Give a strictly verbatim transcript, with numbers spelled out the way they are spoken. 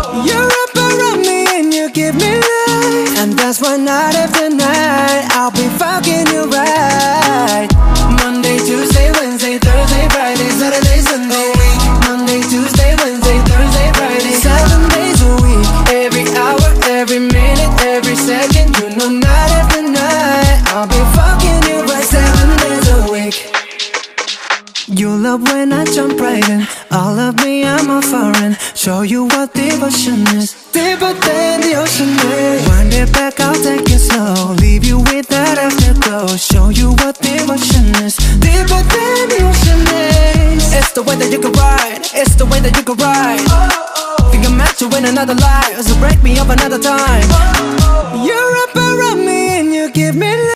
You're up around me and you give me life, and that's why night after night I'll be fucking you right. Monday, Tuesday, Wednesday, Thursday, Friday, Saturday, Sunday. Monday, Tuesday, Wednesday, Thursday, Friday, seven days a week. Every hour, every minute, every second. You know night after night I'll be fucking you right, seven days a week. You love when I jump right in. All of me, I'm a foreign. Show you what devotion is, deeper than the ocean is. Wind it back, I'll take it slow. Leave you with that afterglow. Show you what devotion is, deeper than the ocean is. It's the way that you can ride, it's the way that you can ride. Think I'm meant to win another life, so break me up another time. You're up around me and you give me life.